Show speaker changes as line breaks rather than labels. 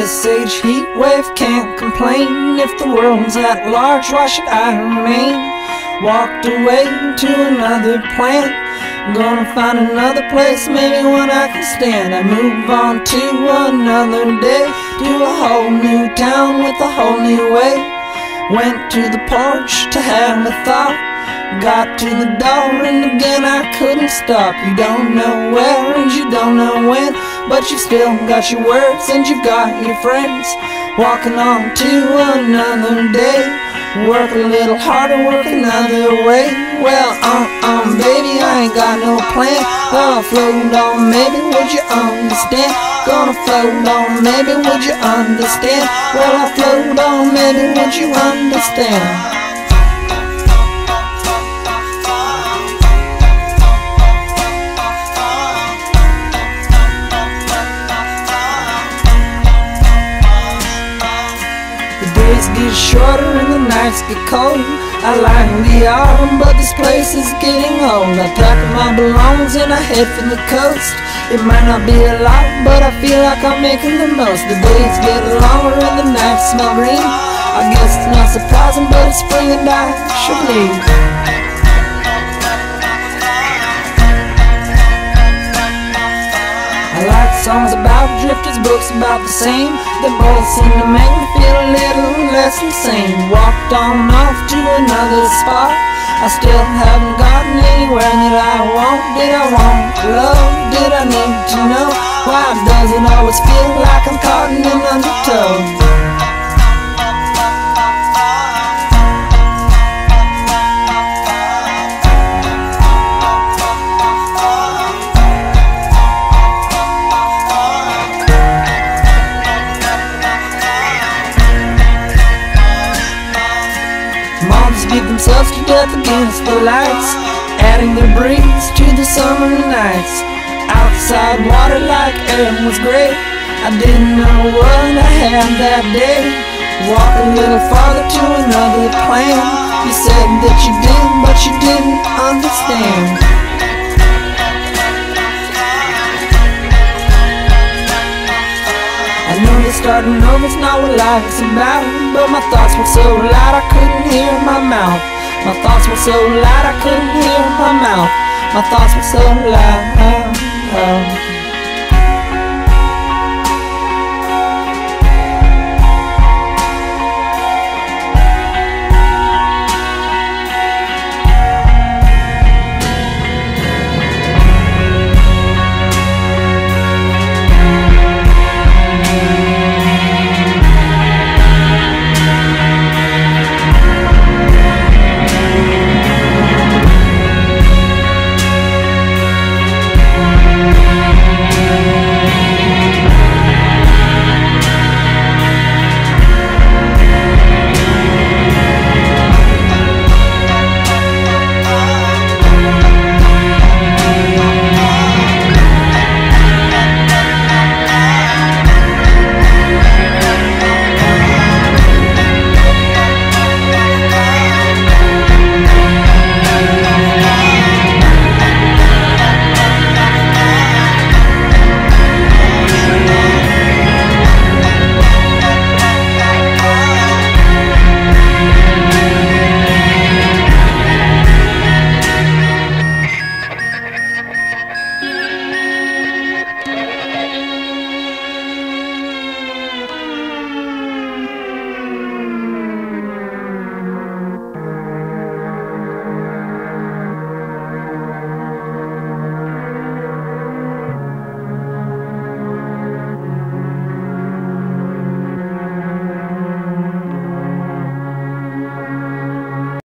Ice age heat wave, can't complain. If the world's at large, why should I remain? Walked away to another planet, gonna find another place, maybe one I can stand. I move on to another day, to a whole new town with a whole new way. Went to the porch to have a thought, got to the door and again I couldn't stop. You don't know where and you don't know when, but you've still got your words and you've got your friends. Walking on to another day, work a little harder, work another way. Well, baby, I ain't got no plan. Gonna float on, maybe would you understand? Gonna float on, maybe would you understand? Well, I float on, maybe would you understand? Days get shorter and the nights get cold. I like the autumn, but this place is getting old. I pack up my belongings and I head for the coast. It might not be a lot, but I feel like I'm making the most. The days get longer and the nights smell green. I guess it's not surprising, but it's spring and I should leave. I like songs about drifters, books about the same. They both seem to make me feel a little less insane. Walked on off to another spot, I still haven't gotten anywhere that I want. Did I want love? Did I need to know? Why does it always feel like I'm caught in an undertow? Moms beat themselves to death against the lights, adding their breeze to the summer nights. Outside water like air was great, I didn't know what I had that day. Walk a little farther to another plan. You said that you did, but you didn't understand. I know that starting over's not what life's about, but my thoughts were so loud I couldn't hear my mouth. My thoughts were so loud I couldn't hear my mouth. My thoughts were so loud.